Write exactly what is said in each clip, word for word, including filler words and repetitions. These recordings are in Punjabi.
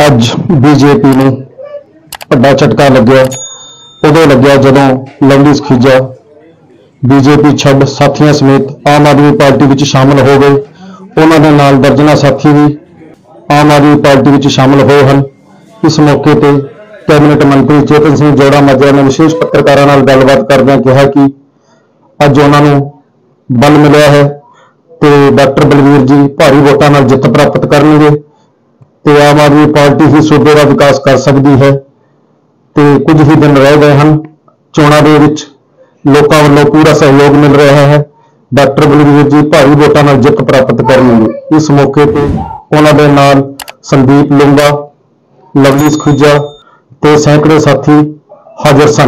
ਅੱਜ ਬੀਜੇਪੀ ਨੂੰ ਵੱਡਾ ਝਟਕਾ ਲੱਗਿਆ। ਉਦੋਂ ਲੱਗਿਆ ਜਦੋਂ ਲਵਲੀ ਸਖੀਜਾ ਬੀਜੇਪੀ ਛੱਡ ਸਾਥੀਆਂ ਸਮੇਤ ਆਮ ਆਦਮੀ ਪਾਰਟੀ ਵਿੱਚ ਸ਼ਾਮਲ ਹੋ ਗਏ। ਉਹਨਾਂ ਦੇ ਨਾਲ ਦਰਜਨਾਂ ਸਾਥੀ ਵੀ ਆਮ ਆਦਮੀ ਪਾਰਟੀ ਵਿੱਚ ਸ਼ਾਮਲ ਹੋਏ ਹਨ। ਇਸ ਮੌਕੇ ਤੇ ਕੈਬਨਿਟ ਮੰਤਰੀ ਚੇਤਨ ਸਿੰਘ ਜੋੜਾ ਮਾਜਰਾ ਨੇ ਵਿਸ਼ੇਸ਼ ਪੱਤਰਕਾਰਾਂ ਨਾਲ ਗੱਲਬਾਤ ਕਰਦਿਆਂ ਕਿਹਾ ਕਿ ਅੱਜ ਉਹਨਾਂ ਨੂੰ ਬਲ ਮਿਲਿਆ ਹੈ ਤੇ ਡਾਕਟਰ ਬਲਵੀਰ ਜੀ ਭਾਰੀ ਵੋਟਾਂ ਨਾਲ ਜਿੱਤ ਪ੍ਰਾਪਤ ਕਰਨਗੇ ਤੇ ਆਮ ਆਦਮੀ ਪਾਰਟੀ ਹੀ ਸੂਬੇ ਦਾ ਵਿਕਾਸ ਕਰ ਸਕਦੀ ਹੈ ਤੇ ਕੁਝ ਹੀ ਦਿਨ ਰਹਿ ਗਏ ਹਨ। ਚੋਣਾਂ ਦੇ ਵਿੱਚ ਲੋਕਾਂ ਵੱਲੋਂ ਪੂਰਾ ਸਹਿਯੋਗ ਮਿਲ ਰਿਹਾ ਹੈ। ਡਾਕਟਰ ਬਲਵੀਰ ਜੀ ਭਾਰੀ ਵੋਟਾਂ ਨਾਲ ਜਿੱਤ ਪ੍ਰਾਪਤ ਕਰਨਗੇ। ਇਸ ਮੌਕੇ ਤੇ ਉਹਨਾਂ ਦੇ ਨਾਲ ਸੰਦੀਪ ਲੂੰਗਾ, ਲਵਲੀ ਸਖੀਜਾ ਤੇ ਸੈਂਕੜੇ ਸਾਥੀ ਹਾਜ਼ਰ ਸਨ।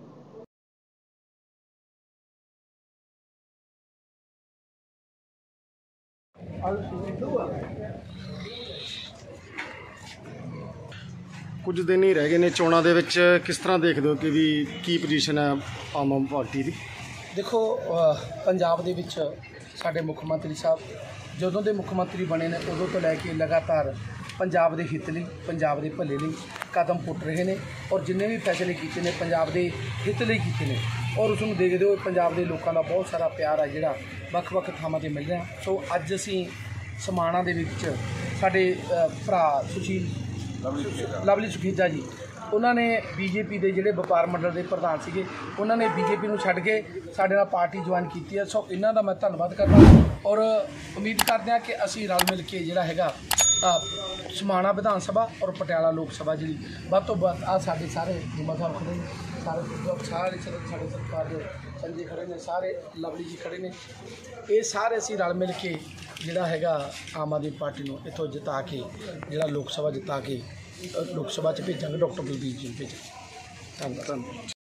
ਕੁਝ ਦਿਨ ਹੀ ਰਹਿ ਗਏ ਨੇ ਚੋਣਾਂ ਦੇ ਵਿੱਚ, ਕਿਸ ਤਰ੍ਹਾਂ ਦੇਖਦੇ ਹੋ ਕਿ ਵੀ ਕੀ ਪੋਜੀਸ਼ਨ ਹੈ ਆਮ ਆਦਮੀ ਪਾਰਟੀ ਦੀ? ਦੇਖੋ, ਪੰਜਾਬ ਦੇ ਵਿੱਚ ਸਾਡੇ ਮੁੱਖ ਮੰਤਰੀ ਸਾਹਿਬ ਜਦੋਂ ਦੇ ਮੁੱਖ ਮੰਤਰੀ ਬਣੇ ਨੇ ਉਦੋਂ ਤੋਂ ਲੈ ਕੇ ਲਗਾਤਾਰ ਪੰਜਾਬ ਦੇ ਹਿੱਤ ਲਈ, ਪੰਜਾਬ ਦੇ ਭਲੇ ਲਈ ਕਦਮ ਪੁੱਟ ਰਹੇ ਨੇ ਔਰ ਜਿੰਨੇ ਵੀ ਫੈਸਲੇ ਕੀਤੇ ਨੇ ਪੰਜਾਬ ਦੇ ਹਿੱਤ ਲਈ ਕੀਤੇ ਨੇ ਔਰ ਉਸ ਨੂੰ ਦੇਖਦੇ ਹੋਏ ਪੰਜਾਬ ਦੇ ਲੋਕਾਂ ਦਾ ਬਹੁਤ ਸਾਰਾ ਪਿਆਰ ਹੈ ਜਿਹੜਾ ਵੱਖ-ਵੱਖ ਥਾਵਾਂ 'ਤੇ ਮਿਲ ਰਿਹਾ। ਸੋ ਅੱਜ ਅਸੀਂ ਸਮਾਣਾ ਦੇ ਵਿੱਚ ਸਾਡੇ ਭਰਾ ਸੁਸ਼ੀਲ ਲਵਲੀ ਸਖੀਜਾ ਜੀ, ਉਹਨਾਂ ਨੇ ਬੀਜੇਪੀ ਦੇ ਜਿਹੜੇ ਵਪਾਰ ਮੰਡਲ ਦੇ ਪ੍ਰਧਾਨ ਸੀਗੇ, ਉਹਨਾਂ ਨੇ ਬੀਜੇਪੀ ਨੂੰ ਛੱਡ ਕੇ ਸਾਡੇ ਨਾਲ ਪਾਰਟੀ ਜੁਆਇਨ ਕੀਤੀ ਹੈ। ਸੋ ਇਹਨਾਂ ਦਾ ਮੈਂ ਧੰਨਵਾਦ ਕਰਦਾ ਔਰ ਉਮੀਦ ਕਰਦੇ ਹਾਂ ਕਿ ਅਸੀਂ ਰਲ ਮਿਲ ਕੇ ਜਿਹੜਾ ਹੈਗਾ ਸਮਾਣਾ ਵਿਧਾਨ ਸਭਾ ਔਰ ਪਟਿਆਲਾ ਲੋਕ ਸਭਾ ਜਿਹੜੀ ਵੱਧ ਤੋਂ ਵੱਧ ਆ ਸਾਡੇ ਸਾਰੇ ਜੁਮਾ ਸਾਹਿਬ ਖੜੇ ਨੇ, ਸਾਰੇ ਸਾਰੇ ਸਾਡੇ ਸਰਕਾਰ ਦੇ ਸੰਜੇ ਖੜੇ ਨੇ, ਸਾਰੇ ਲਵਲੀ ਜੀ ਖੜੇ ਨੇ, ਇਹ ਸਾਰੇ ਅਸੀਂ ਰਲ ਮਿਲ ਕੇ ਜਿਹੜਾ ਹੈਗਾ ਆਮ ਆਦਮੀ ਪਾਰਟੀ ਨੂੰ ਇੱਥੋਂ ਜਿਤਾ ਕੇ ਜਿਹੜਾ ਲੋਕ ਸਭਾ ਜਿਤਾ ਕੇ ਲੋਕ ਸਭਾ 'ਚ ਭੇਜਾਂਗੇ, ਡਾਕਟਰ ਬਲਬੀਰ ਜੀ ਨੂੰ ਭੇਜਾਂਗੇ। ਧੰਨਵਾਦ।